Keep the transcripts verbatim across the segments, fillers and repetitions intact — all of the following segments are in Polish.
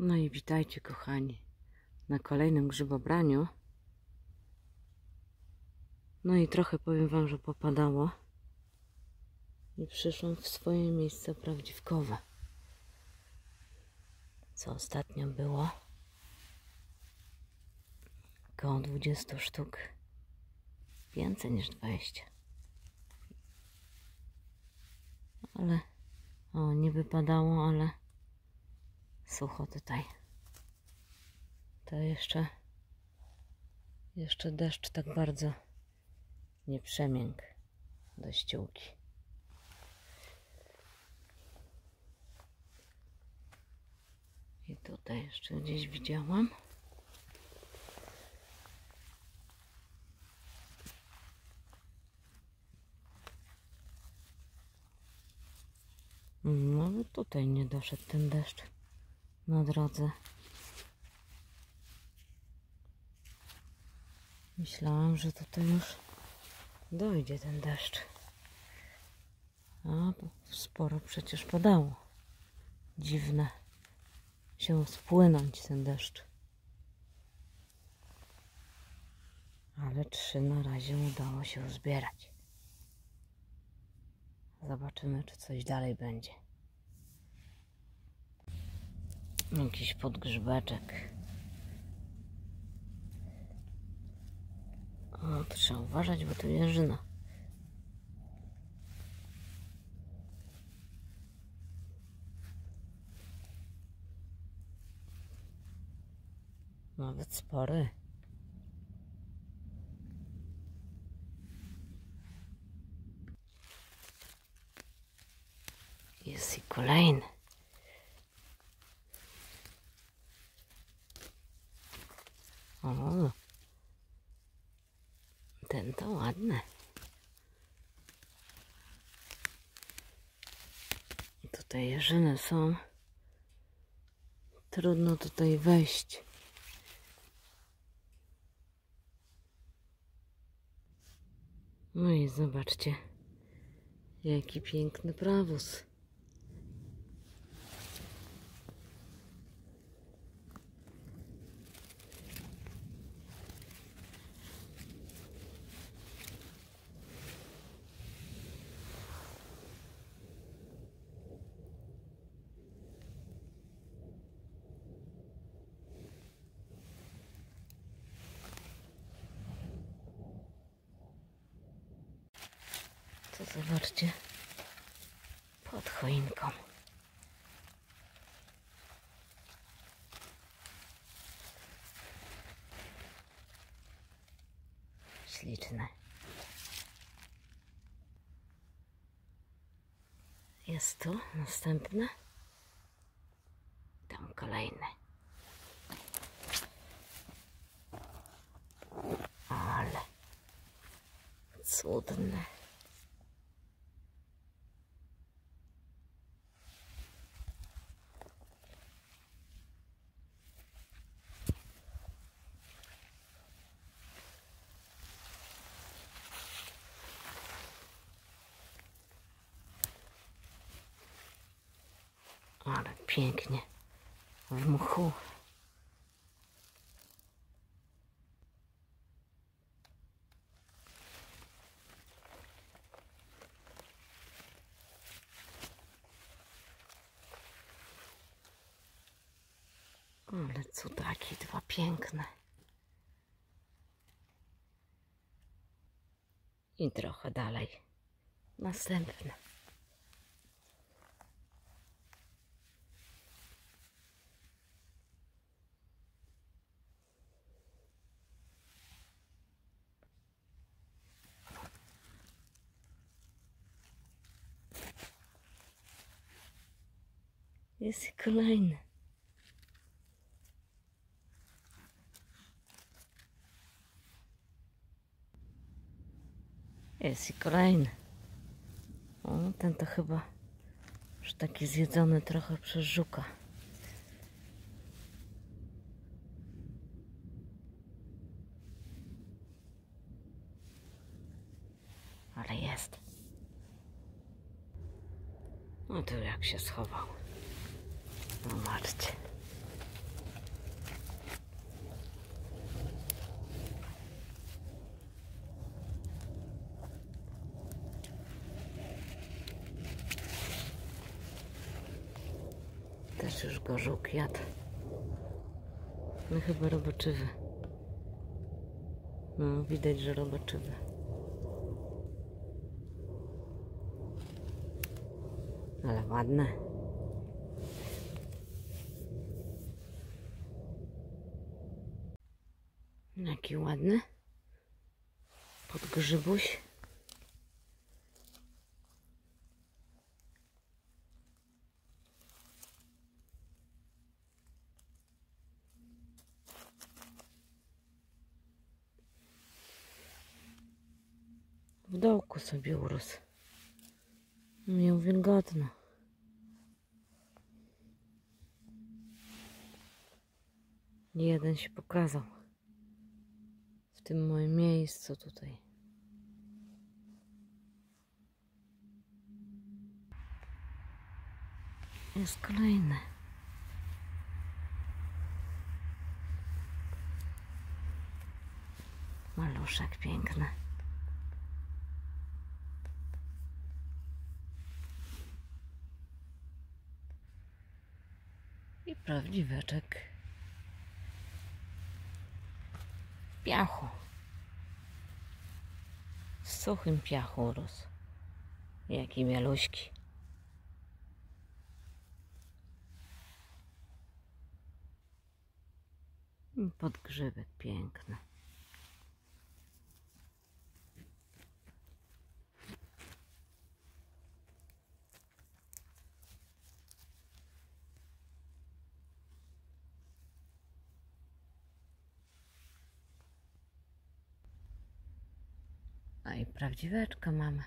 No i witajcie, kochani, na kolejnym grzybobraniu. No i trochę powiem wam, że popadało i przyszłam w swoje miejsce prawdziwkowe. Co ostatnio było? Około dwudziestu sztuk. Więcej niż dwadzieścia. Ale o, nie wypadało, ale sucho tutaj. To jeszcze jeszcze deszcz tak bardzo nie przemiękł do ściółki. I tutaj jeszcze gdzieś widziałam. No ale tutaj nie doszedł ten deszcz na drodze. Myślałam, że tutaj już dojdzie ten deszcz. A sporo przecież padało. Dziwne się spłynąć ten deszcz. Ale trzy na razie udało się zbierać. Zobaczymy, czy coś dalej będzie. Jakiś podgrzybeczek. O, to trzeba uważać, bo tu jeżyna. Nawet spory. Jest i kolejny. O, ten to ładny. Tutaj jeżyny są. Trudno tutaj wejść. No i zobaczcie, jaki piękny prawóz. To zobaczcie, pod choinką. Śliczne. Jest tu następne. Tam kolejne. Ale cudne. Ale pięknie w mchu. Ale cudaki dwa piękne. I trochę dalej. Następne. Jest i kolejny. Jest i kolejny. O, ten to chyba już taki zjedzony trochę przez żuka. Ale jest. No tu jak się schował. Zobaczcie. Też już go żuk jadł. No chyba robaczywy. No, widać, że robaczywy. Ale ładne. Jaki ładny. Podgrzybuś. W dołku sobie urósł. Miał wilgotno. Jeden się pokazał. W tym moim miejscu tutaj. Jest kolejny. Maluszek piękny. I prawdziweczek w piachu. W suchym piachu urósł. Jaki mieluśki. I podgrzybek piękny. A i prawdziweczka mamy.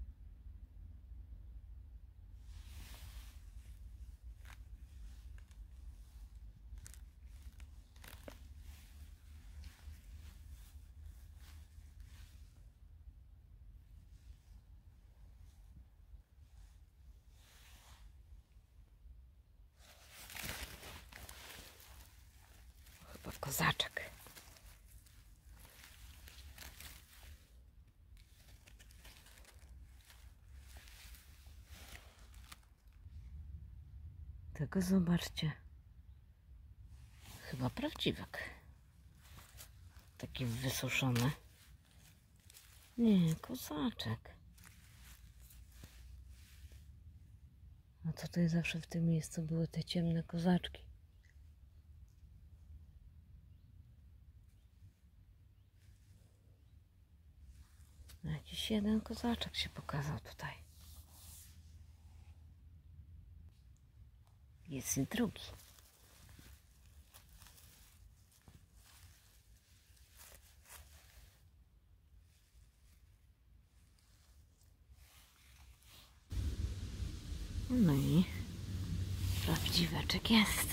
Chyba kozaczek. Tego zobaczcie. Chyba prawdziwek. Taki wysuszony. Nie, kozaczek. A tutaj zawsze w tym miejscu były te ciemne kozaczki. Jakiś jeden kozaczek się pokazał tutaj. Jest i drugi. No i prawdziweczek jest.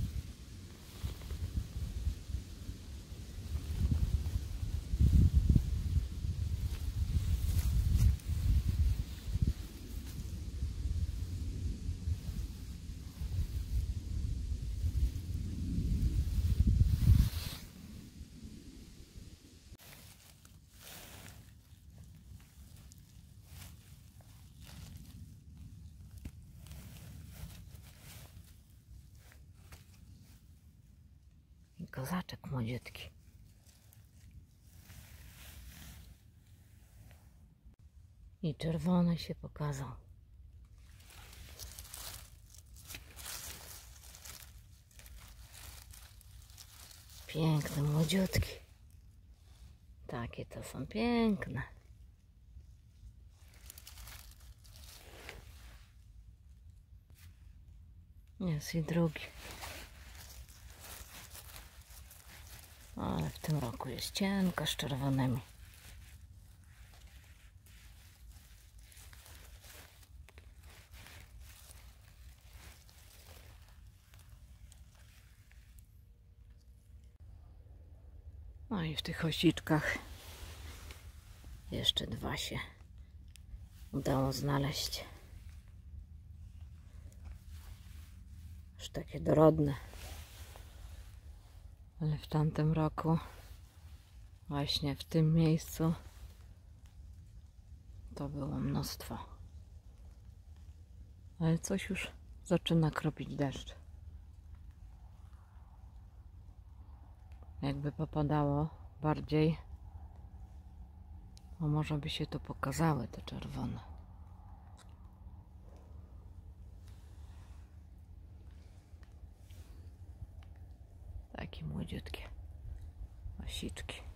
I kozaczek młodziutki. I czerwony się pokazał. Piękny, młodziutki. Takie to są piękne. Jest i drugi. Ale w tym roku jest cienko z czerwonymi. No i w tych osiczkach jeszcze dwa się udało znaleźć. Już takie dorodne. Ale w tamtym roku właśnie w tym miejscu to było mnóstwo. Ale coś już zaczyna kropić deszcz. Jakby popadało bardziej, to może by się tu pokazały te czerwone. Takie młodziutkie osiczki.